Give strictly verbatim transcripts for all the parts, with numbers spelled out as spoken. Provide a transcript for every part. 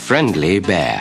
friendly bear.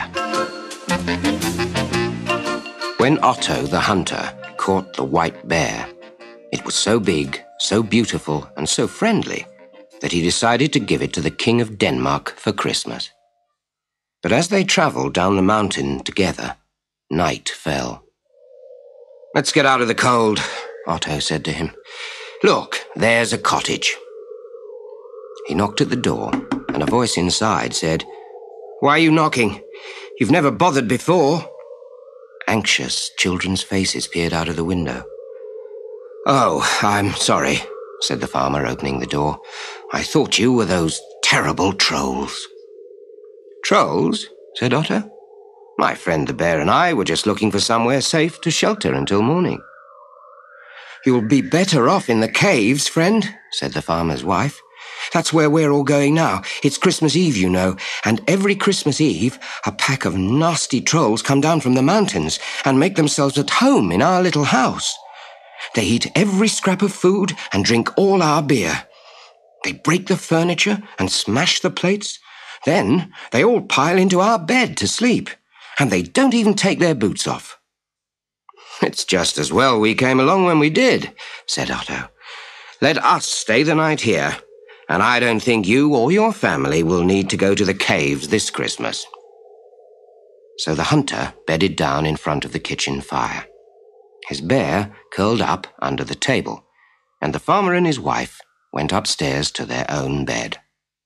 When Otto the hunter caught the white bear, it was so big, so beautiful, and so friendly that he decided to give it to the King of Denmark for Christmas. But as they travelled down the mountain together, night fell. "Let's get out of the cold," Otto said to him. "Look, there's a cottage." He knocked at the door, and a voice inside said, "Why are you knocking? You've never bothered before." Anxious children's faces peered out of the window. "Oh, I'm sorry," said the farmer, opening the door. "I thought you were those terrible trolls." "Trolls?" said Otto. "My friend the bear and I were just looking for somewhere safe to shelter until morning." "You'll be better off in the caves, friend," said the farmer's wife. "That's where we're all going now. It's Christmas Eve, you know, and every Christmas Eve, a pack of nasty trolls come down from the mountains and make themselves at home in our little house. They eat every scrap of food and drink all our beer. They break the furniture and smash the plates. Then they all pile into our bed to sleep, and they don't even take their boots off." "It's just as well we came along when we did," said Otto. "Let us stay the night here, and I don't think you or your family will need to go to the caves this Christmas." So the hunter bedded down in front of the kitchen fire. His bear curled up under the table, and the farmer and his wife went upstairs to their own bed.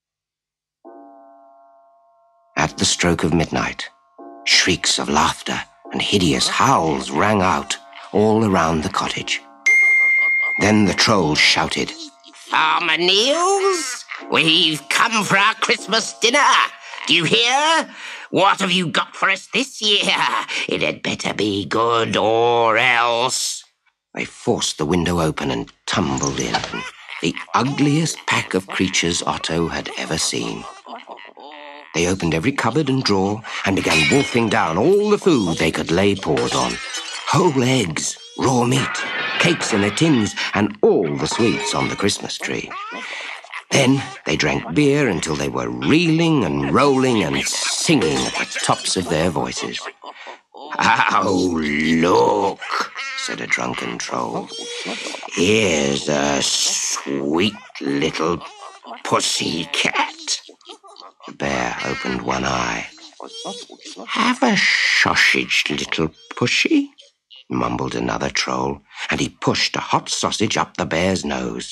At the stroke of midnight, shrieks of laughter and hideous howls rang out all around the cottage. Then the trolls shouted, "Farmer Niels, we've come for our Christmas dinner. Do you hear? What have you got for us this year? It had better be good or else." They forced the window open and tumbled in, the ugliest pack of creatures Otto had ever seen. They opened every cupboard and drawer and began wolfing down all the food they could lay paws on. Whole eggs, raw meat, cakes in their tins, and all the sweets on the Christmas tree. Then they drank beer until they were reeling and rolling and singing at the tops of their voices. "Oh, look," said a drunken troll. "Here's a sweet little pussy cat." The bear opened one eye. "Have a sausage, little pussy," mumbled another troll, and he pushed a hot sausage up the bear's nose.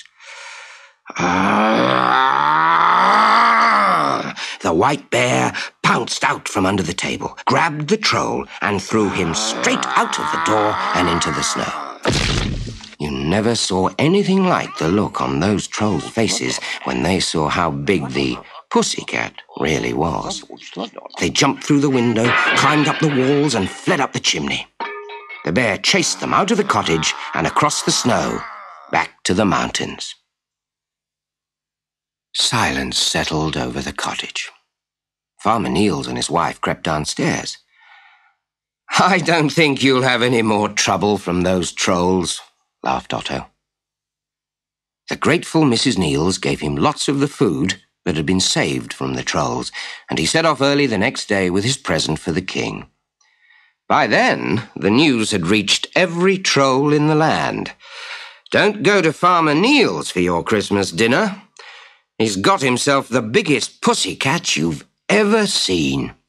"Ah!" The white bear pounced out from under the table, grabbed the troll, and threw him straight out of the door and into the snow. You never saw anything like the look on those trolls' faces when they saw how big the pussycat really was. They jumped through the window, climbed up the walls, and fled up the chimney. The bear chased them out of the cottage and across the snow, back to the mountains. Silence settled over the cottage. Farmer Niels and his wife crept downstairs. "I don't think you'll have any more trouble from those trolls," laughed Otto. The grateful Missus Niels gave him lots of the food that had been saved from the trolls, and he set off early the next day with his present for the king. By then, the news had reached every troll in the land. "Don't go to Farmer Niels for your Christmas dinner. He's got himself the biggest pussycat you've ever seen."